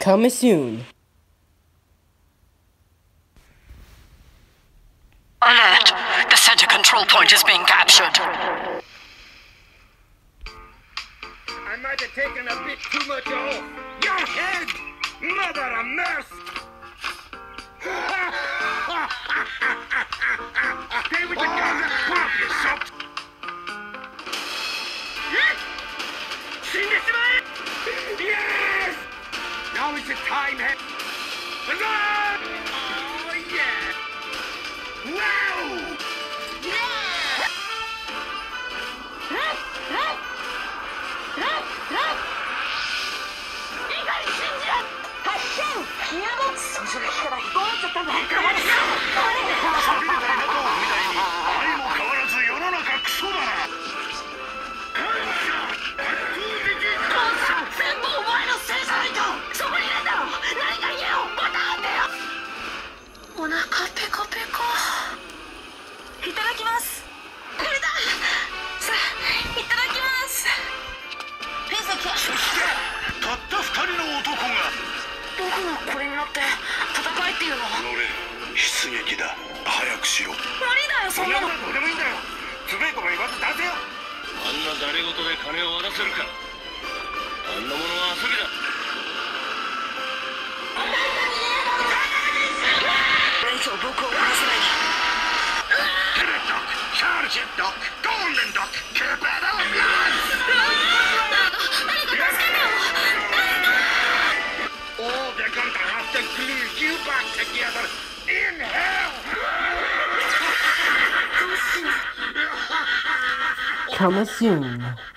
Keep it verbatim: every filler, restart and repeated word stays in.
Coming soon. Alert! The center control point is being captured. I might have taken a bit too much off. Your head! Mother of mercy! Stay with the guns and pop, you sot! Yes! Now is the time, head! Huzzah! Oh, yeah! Wow! Yeah! お腹ペコペコ。いただきます。これだ。さあ、いただきます。フェザキ。そしてたった二人の男が。僕がこれに乗って戦えっていうの？乗れ。出撃だ。早くしろ。無理だよ、そんなの。どうでもいいんだよ。つべえこば言わず出せよ。あんな誰事で金を渡せるか。あんなものは遊びだ。僕を殺せないで。テレッドック、チャールジェットドック、ゴールデンドック、ケペダーブラッド。誰か助けてよ。All they're going to have to glue you back together in hell. Coming soon.